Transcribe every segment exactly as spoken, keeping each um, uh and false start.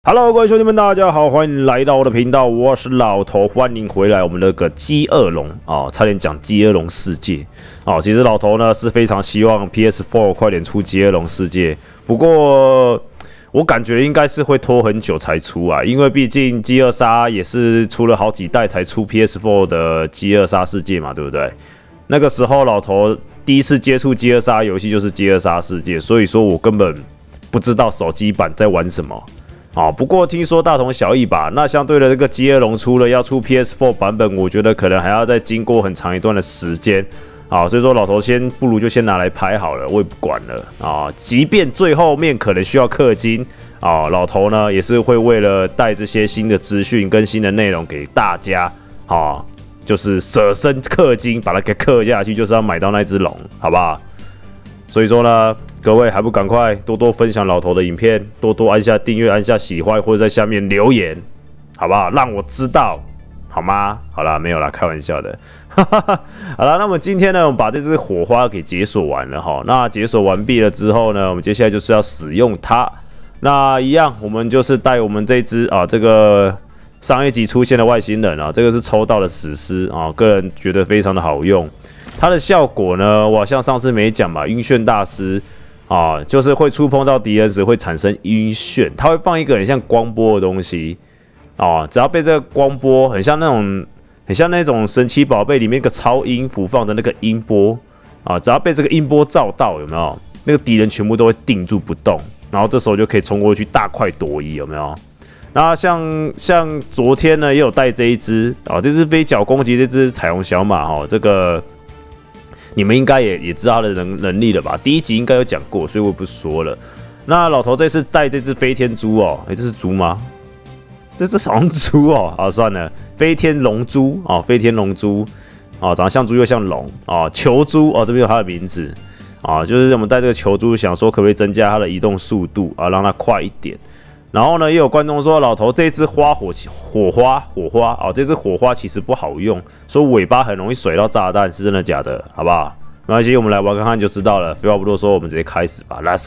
Hello， 各位兄弟们，大家好，欢迎来到我的频道，我是老头，欢迎回来我们那个饥饿龙啊、哦，差点讲饥饿龙世界哦。其实老头呢是非常希望 P S 四 快点出饥饿龙世界，不过我感觉应该是会拖很久才出啊，因为毕竟饥饿杀也是出了好几代才出 P S 四 的饥饿杀世界嘛，对不对？那个时候老头第一次接触饥饿杀游戏就是饥饿杀世界，所以说我根本不知道手机版在玩什么。哦，不过听说大同小异吧。那相对的，这个饥饿龙出了要出 P S 四 版本，我觉得可能还要再经过很长一段的时间。啊、哦，所以说老头先不如就先拿来拍好了，我也不管了啊、哦。即便最后面可能需要氪金啊、哦，老头呢也是会为了带这些新的资讯跟新的内容给大家，啊、哦，就是舍身氪金把它给氪下去，就是要买到那只龙，好不好？所以说呢。各位还不赶快多多分享老头的影片，多多按下订阅，按下喜欢，或者在下面留言，好不好？让我知道，好吗？好啦，没有啦，开玩笑的。好啦，那么今天呢，我们把这只火花给解锁完了哈。那解锁完毕了之后呢，我们接下来就是要使用它。那一样，我们就是带我们这只啊，这个上一集出现的外星人啊，这个是抽到的史诗啊，个人觉得非常的好用。它的效果呢，我好像上次没讲吧，晕眩大师。啊，就是会触碰到敌人时会产生晕眩，它会放一个很像光波的东西，啊，只要被这个光波，很像那种，很像那种神奇宝贝里面一个超音符放的那个音波，啊，只要被这个音波照到，有没有？那个敌人全部都会定住不动，然后这时候就可以冲过去大快朵颐，有没有？那像像昨天呢，也有带这一只，啊，这只飞脚攻击这只彩虹小马，哈，这个。你们应该也也知道他的能能力了吧？第一集应该有讲过，所以我不说了。那老头这次带这只飞天猪哦，哎、欸，这是猪吗？这只好像猪哦，好算了，飞天龙珠哦，飞天龙珠哦，长得像猪又像龙哦，球猪哦，这边有它的名字啊、哦，就是我们带这个球猪，想说可不可以增加它的移动速度啊，让它快一点。然后呢，也有观众说，老头这只花火火花火花啊、哦，这只火花其实不好用，说尾巴很容易甩到炸弹，是真的假的？好不好？没关系，我们来玩看看就知道了。废话不多说，我们直接开始吧 ，Let's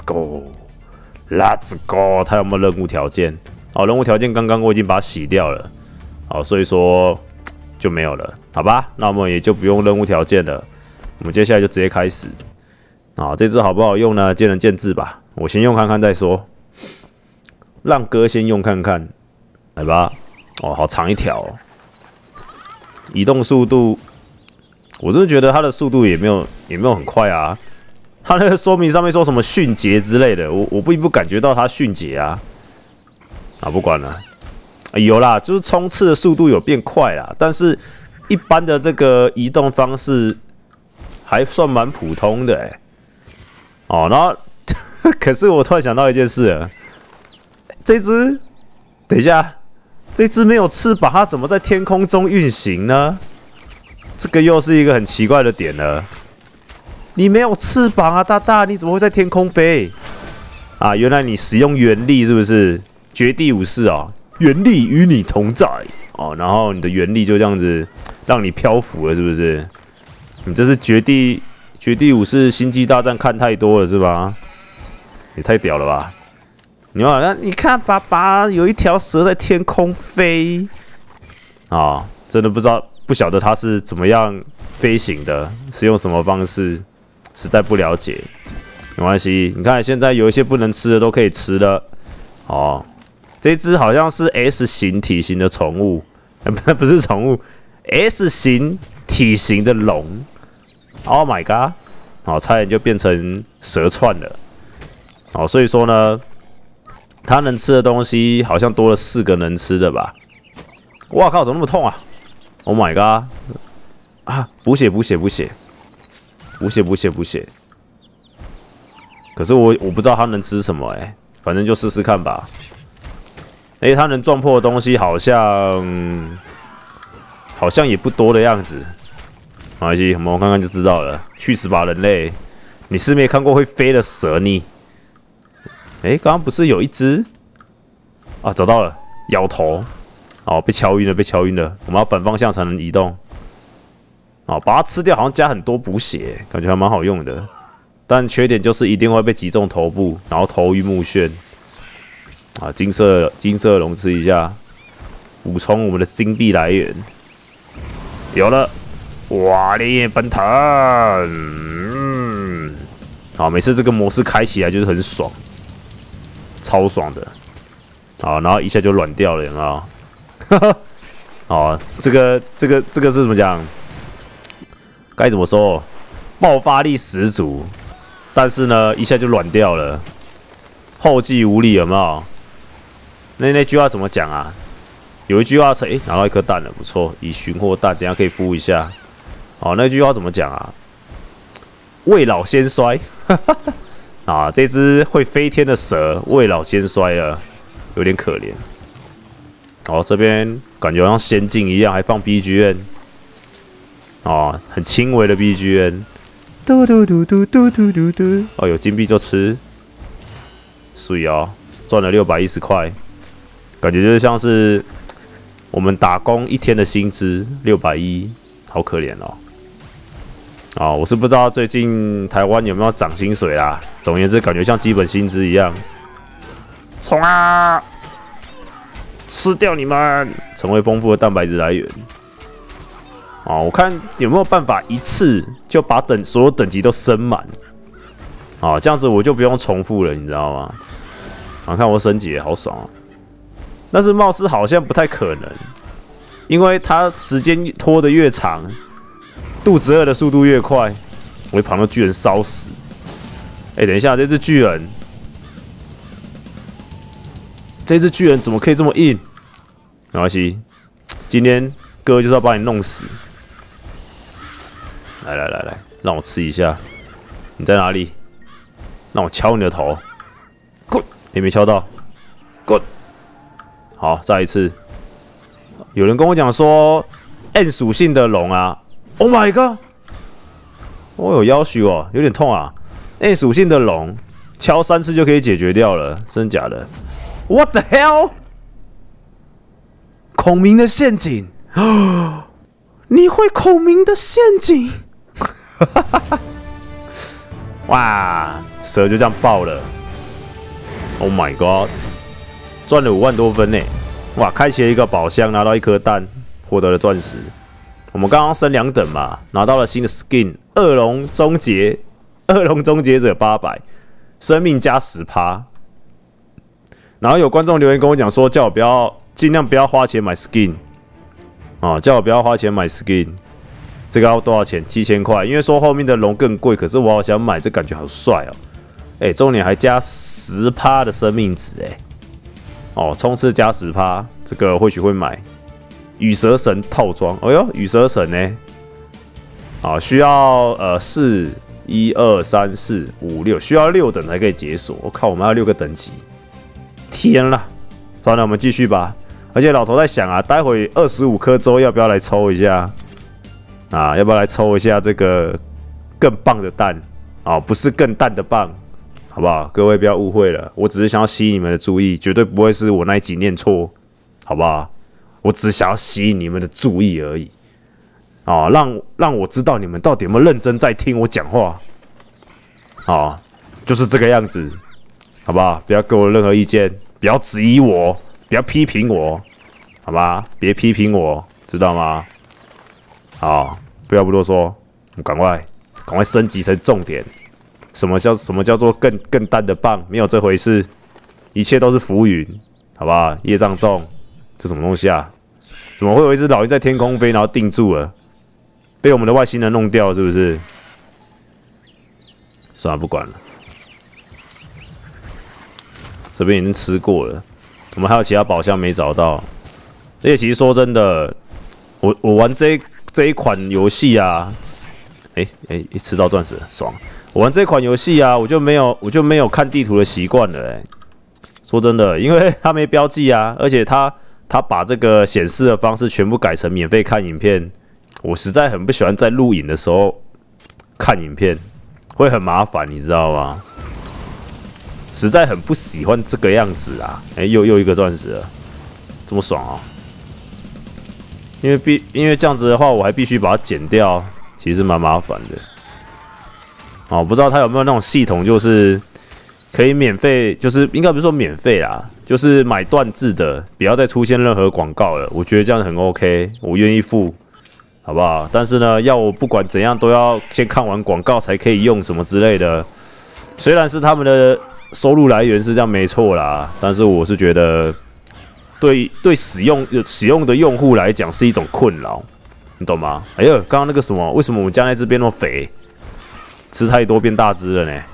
go，Let's go。它有没有任务条件？哦，任务条件刚刚我已经把它洗掉了，好，所以说就没有了，好吧？那我们也就不用任务条件了，我们接下来就直接开始。啊，这只好不好用呢？见仁见智吧，我先用看看再说。让哥先用看看，来吧。哦，好长一条、哦，移动速度，我真的觉得它的速度也没有也没有很快啊。它那个说明上面说什么迅捷之类的，我我并不感觉到它迅捷啊。啊，不管了、欸，有啦，就是冲刺的速度有变快啦，但是一般的这个移动方式还算蛮普通的哎、欸。哦，然后可是我突然想到一件事了。这只，等一下，这只没有翅膀，它怎么在天空中运行呢？这个又是一个很奇怪的点了。你没有翅膀啊，大大，你怎么会在天空飞？啊，原来你使用原力是不是？绝地武士啊，原力与你同在哦，然后你的原力就这样子让你漂浮了，是不是？你这是绝地绝地武士星际大战看太多了是吧？也太屌了吧！你看，你看，爸爸有一条蛇在天空飞啊、哦！真的不知道，不晓得它是怎么样飞行的，是用什么方式，实在不了解。没关系，你看现在有一些不能吃的都可以吃了哦。这只好像是 S 型体型的宠物，不不是宠物 ，S 型体型的龙。Oh my god！ 好、哦，差点就变成蛇串了。好、哦，所以说呢。它能吃的东西好像多了四个能吃的吧？哇靠，怎么那么痛啊 ？Oh my god！ 啊，补血补血补血，补血补血补血。可是我我不知道它能吃什么哎、欸，反正就试试看吧。哎、欸，它能撞破的东西好像好像也不多的样子。没关系，我们看看就知道了。去死吧，人类！你是没看过会飞的蛇呢？哎，刚刚不是有一只啊？找到了，摇头。哦，被敲晕了，被敲晕了。我们要反方向才能移动。哦，把它吃掉，好像加很多补血，感觉还蛮好用的。但缺点就是一定会被击中头部，然后头晕目眩。 啊，金色金色龙吃一下，补充我们的金币来源。有了，瓦力奔腾。嗯，好，每次这个模式开起来就是很爽，超爽的。好，然后一下就软掉了，有没有？哈哈。哦，这个这个这个是怎么讲？该怎么说？爆发力十足，但是呢，一下就软掉了，后继无力，有没有？那那句话怎么讲啊？有一句话是：哎、欸，拿到一颗蛋了，不错，以寻获蛋，等一下可以孵一下。哦，那句话怎么讲啊？未老先衰，啊，这只会飞天的蛇未老先衰了，有点可怜。哦，这边感觉好像仙境一样，还放 B G M， 哦，很轻微的 B G M， 嘟嘟嘟嘟嘟嘟嘟嘟，哦，有金币就吃，水哦，赚了六百一十块，感觉就是像是我们打工一天的薪资六百一，好可怜哦。哦，我是不知道最近台湾有没有涨薪水啦，总而言之，感觉像基本薪资一样，冲啊！吃掉你们，成为丰富的蛋白质来源。哦，我看有没有办法一次就把等所有等级都升满。哦，这样子我就不用重复了，你知道吗？啊，看我升级好爽啊！但是貌似好像不太可能，因为它时间拖得越长，肚子饿的速度越快，我会把那巨人烧死。哎、欸，等一下，这只巨人。这只巨人怎么可以这么硬？没关系，今天哥就是要把你弄死。来来来来，让我吃一下。你在哪里？让我敲你的头。Good， 也没敲到。Good， 好，再一次。有人跟我讲说 ，N 属性的龙啊 ，Oh my god！ 我有要求哦，有点痛啊。N 属性的龙敲三次就可以解决掉了，真的假的？ What the hell？ 孔明的陷阱，你会孔明的陷阱？哇，蛇就这样爆了 ！Oh my god， 赚了五万多分呢！哇，开启了一个宝箱，拿到一颗蛋，获得了钻石。我们刚刚升两等嘛，拿到了新的 skin， 恶龙终结，恶龙终结者八百，生命加十趴。然后有观众留言跟我讲说，叫我不要尽量不要花钱买 skin， 哦，叫我不要花钱买 skin， 这个要多少钱？七千块。因为说后面的龙更贵，可是我好想买，这感觉好帅哦。哎，重点还加十趴的生命值，哎，哦，冲刺加十趴，这个或许会买。羽蛇神套装，哎呦，羽蛇神呢？啊，需要呃四一二三四五六，需要六等才可以解锁。我靠，我们要六个等级。天啦，算了，我们继续吧。而且老头在想啊，待会二十五颗粥要不要来抽一下啊？要不要来抽一下这个更棒的蛋啊？不是更淡的棒，好不好？各位不要误会了，我只是想要吸引你们的注意，绝对不会是我那一集念错，好不好？我只想要吸引你们的注意而已，啊，让让我知道你们到底有没有认真在听我讲话，啊，就是这个样子。好不好？不要给我任何意见，不要质疑我，不要批评我，好吧？别批评我，知道吗？好，不要不多说，我赶快赶快升级成重点。什么叫什么叫做更更淡的棒？没有这回事，一切都是浮云，好不好？业障重，这什么东西啊？怎么会有一只老鹰在天空飞，然后定住了？被我们的外星人弄掉，是不是？算了，不管了。这边已经吃过了，我们还有其他宝箱没找到。而且其实说真的，我我玩这这一款游戏啊，哎、欸、哎、欸，吃到钻石爽！我玩这款游戏啊，我就没有我就没有看地图的习惯了、欸。哎，说真的，因为它没标记啊，而且它它把这个显示的方式全部改成免费看影片，我实在很不喜欢在录影的时候看影片，会很麻烦，你知道吗？实在很不喜欢这个样子啊！哎、欸，又又一个钻石了，这么爽啊！因为必因为这样子的话，我还必须把它剪掉，其实蛮麻烦的。哦，不知道它有没有那种系统，就是可以免费，就是应该不是说免费啦， 就是买断制的，不要再出现任何广告了。我觉得这样很 OK， 我愿意付，好不好？但是呢，要我不管怎样都要先看完广告才可以用什么之类的。虽然是他们的收入来源是这样没错啦，但是我是觉得对对使用使用的用户来讲是一种困扰，你懂吗？哎呦，刚刚那个什么，为什么我们家那只变那么肥？吃太多变大只了呢？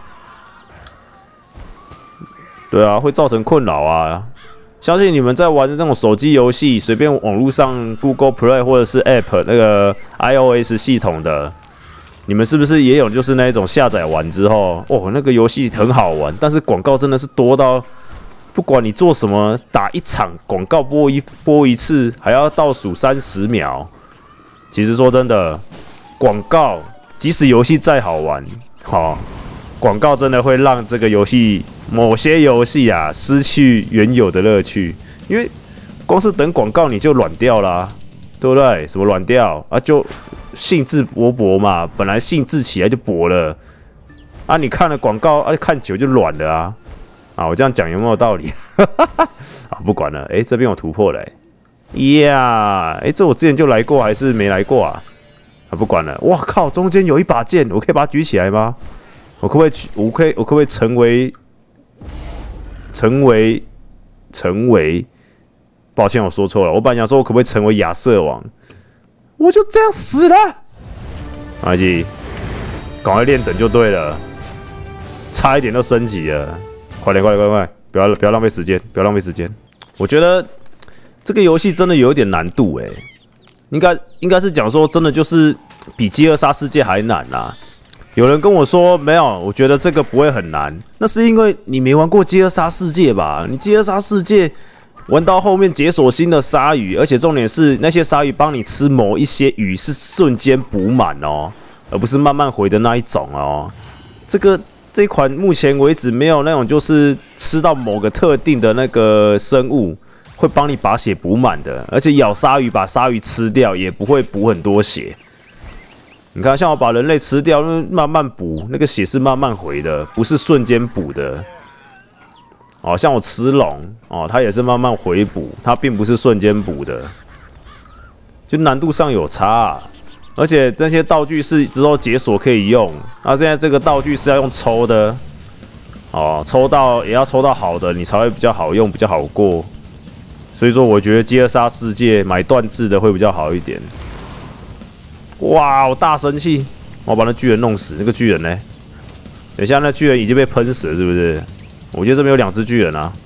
对啊，会造成困扰啊！相信你们在玩的那种手机游戏，随便网络上 Google Play 或者是 App 那个 iOS 系统的，你们是不是也有就是那一种下载完之后，哦，那个游戏很好玩，但是广告真的是多到，不管你做什么，打一场广告播一播一次，还要倒数三十秒。其实说真的，广告即使游戏再好玩，好、哦，广告真的会让这个游戏。某些游戏啊，失去原有的乐趣，因为光是等广告你就软掉啦、啊，对不对？什么软掉啊？就兴致勃勃嘛，本来兴致起来就勃了啊！你看了广告啊，看久就软了啊！啊，我这样讲有没有道理？啊，不管了，哎，这边有突破了、欸，呀，哎，这我之前就来过还是没来过啊？啊，不管了，哇靠，中间有一把剑，我可以把它举起来吗？我可不可以？我可以？我可不可以成为？成为，成为，抱歉，我说错了。我本来想说，我可不可以成为亚瑟王？我就这样死了。阿基，赶快练等就对了，差一点就升级了。快点，快点，快快，不要不要浪费时间，不要浪费时间。我觉得这个游戏真的有一点难度诶、欸，应该应该是讲说，真的就是比《饥饿杀世界》还难啊。有人跟我说没有，我觉得这个不会很难，那是因为你没玩过《饥饿杀世界》吧？你《饥饿杀世界》玩到后面解锁新的鲨鱼，而且重点是那些鲨鱼帮你吃某一些鱼是瞬间补满哦，而不是慢慢回的那一种哦。这个这款目前为止没有那种就是吃到某个特定的那个生物会帮你把血补满的，而且咬鲨鱼把鲨鱼吃掉也不会补很多血。你看，像我把人类吃掉，慢慢补，那个血是慢慢回的，不是瞬间补的。哦，像我吃龙，哦，它也是慢慢回补，它并不是瞬间补的，就难度上有差、啊。而且这些道具是之后解锁可以用，那、啊、现在这个道具是要用抽的，哦，抽到也要抽到好的，你才会比较好用，比较好过。所以说，我觉得《饥饿杀世界》买断制的会比较好一点。哇！我大生气，我把那巨人弄死。那个巨人呢？等一下，那巨人已经被喷死了，是不是？我觉得这边有两只巨人啊！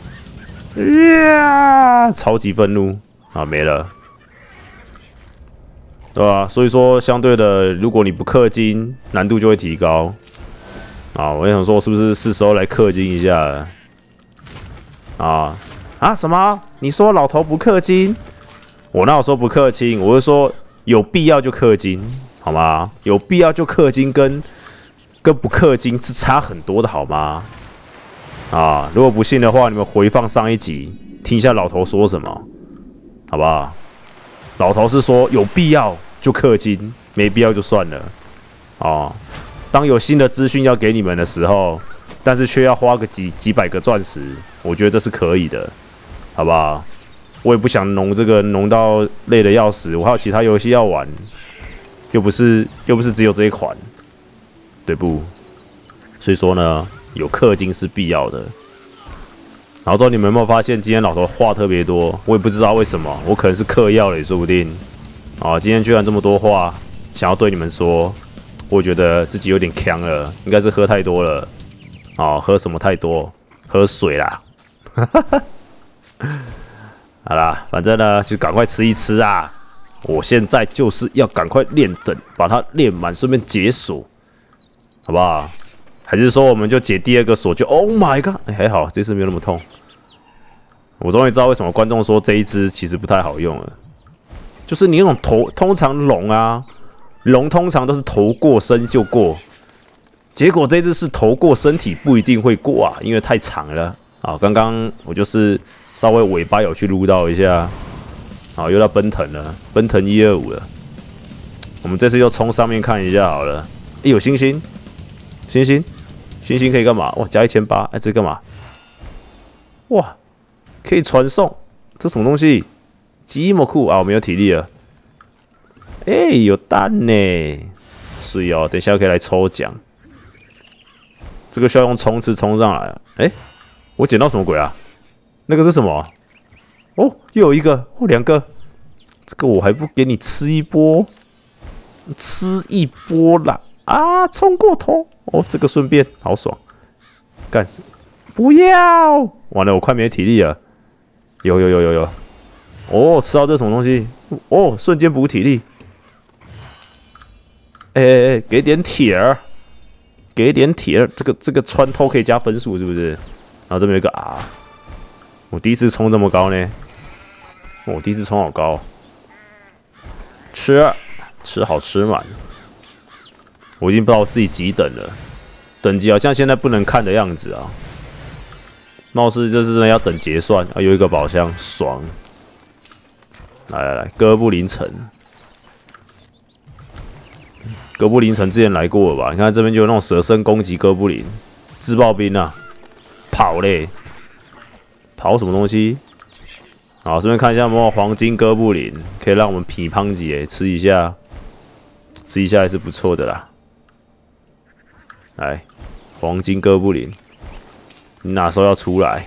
呀，超级愤怒啊，没了，对吧、啊？所以说，相对的，如果你不氪金，难度就会提高。啊，我想说，是不是是时候来氪金一下了？啊啊！什么？你说老头不氪金？我哪有说不氪金？我是说。有必要就氪金，好吗？有必要就氪金跟，跟跟不氪金是差很多的，好吗？啊，如果不信的话，你们回放上一集，听一下老头说什么，好不好？老头是说有必要就氪金，没必要就算了。哦，当有新的资讯要给你们的时候，但是却要花个几几百个钻石，我觉得这是可以的，好不好？我也不想弄这个弄到累得要死，我还有其他游戏要玩，又不是又不是只有这一款，对不？所以说呢，有氪金是必要的。然后之后你们有没有发现，今天老头话特别多？我也不知道为什么，我可能是嗑药了也说不定。啊，今天居然这么多话想要对你们说，我觉得自己有点呛了，应该是喝太多了。哦，喝什么太多？喝水啦。好啦，反正呢，就赶快吃一吃啊！我现在就是要赶快练等，把它练满，顺便解锁，好不好？还是说我们就解第二个锁就 ？Oh my god！ 哎、欸，还好这次没有那么痛。我终于知道为什么观众说这一只其实不太好用了，就是你那种头，通常龙啊，龙通常都是头过身就过，结果这只是头过身体不一定会过啊，因为太长了啊。刚刚我就是。稍微尾巴有去撸到一下，好，又到奔腾了，奔腾一二五了。我们这次又冲上面看一下好了。欸、有星星，星星，星星可以干嘛？哇，加一千八，哎，这干嘛？哇， 可以传送，这什么东西？积木库啊，我没有体力了。哎、欸，有蛋呢，是哦，等一下可以来抽奖。这个需要用冲刺冲上来。哎、欸，我捡到什么鬼啊？那个是什么？哦，又有一个，哦，两个。这个我还不给你吃一波，吃一波啦！啊，冲过头！哦，这个顺便好爽。干什么？不要！完了，我快没体力了。有有有有有。哦，吃到这什么东西？哦，瞬间补体力。哎哎哎，给点铁儿，给点铁儿。这个这个穿透可以加分数是不是？然后这边有一个 R。我第一次冲这么高呢。我第一次冲好高。吃吃好吃满。我已经不知道自己几等了，等级好像现在不能看的样子啊。貌似这是真的要等结算啊，有一个宝箱，爽！来来来，哥布林城，哥布林城之前来过了吧？你看这边就有那种蛇身攻击哥布林，自爆兵啊，跑嘞，跑什么东西？好，这边看一下有没有黄金哥布林，可以让我们匹胖姐吃一下，吃一下还是不错的啦。来，黄金哥布林，你哪时候要出来？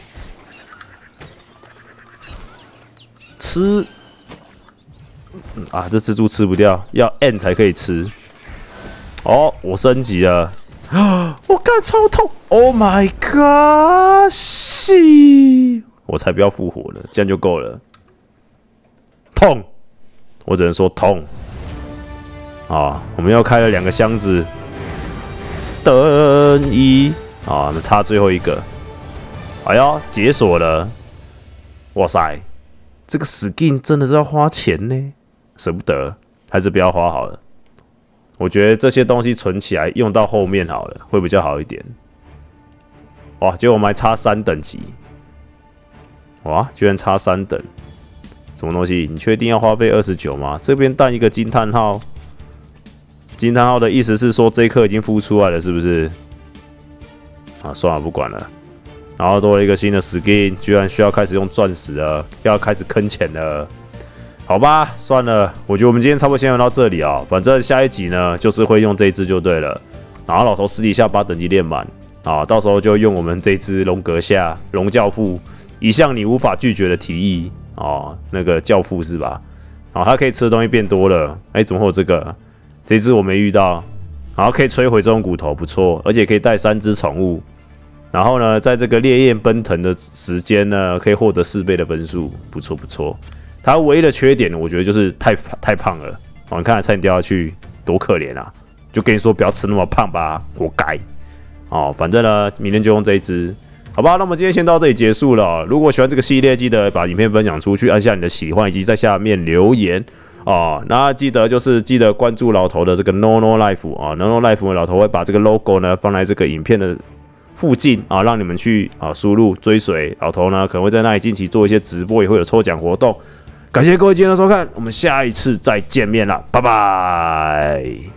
吃，嗯、啊，这蜘蛛吃不掉，要 N 才可以吃。哦，我升级了，我干超痛 ！Oh my god！ 西，我才不要复活了，这样就够了。痛，我只能说痛。啊，我们又开了两个箱子。等一啊，我们插最后一个。哎呦，解锁了！哇塞，这个 skin 真的是要花钱呢，舍不得，还是不要花好了。我觉得这些东西存起来用到后面好了，会比较好一点。哇，结果我们还差三等级。哇，居然差三等，什么东西？你确定要花费二十九吗？这边弹一个惊叹号。惊叹号的意思是说这一颗已经孵出来了，是不是？啊，算了，不管了。然后多了一个新的 skin， 居然需要开始用钻石了，要开始坑钱了。好吧，算了，我觉得我们今天差不多先玩到这里啊、哦。反正下一集呢，就是会用这一只就对了。然后老头私底下把等级练满啊，到时候就用我们这只龙阁下龙教父一项你无法拒绝的提议哦，那个教父是吧？啊，他可以吃的东西变多了。哎，怎么会有这个？这只我没遇到，然后可以摧毁这种骨头，不错，而且可以带三只宠物。然后呢，在这个烈焰奔腾的时间呢，可以获得四倍的分数，不错不错。它唯一的缺点，我觉得就是太太胖了。哦，你看差点掉下去，多可怜啊！就跟你说不要吃那么胖吧，活该。哦，反正呢，明天就用这一只，好吧？那我们今天先到这里结束了。如果喜欢这个系列，记得把影片分享出去，按下你的喜欢，以及在下面留言。哦，那记得就是记得关注老头的这个 No No Life 啊 ，No No Life 老头会把这个 logo 呢放在这个影片的附近啊，让你们去啊输入追随老头呢，可能会在那里近期做一些直播，也会有抽奖活动。感谢各位今天的收看，我们下一次再见面了，拜拜。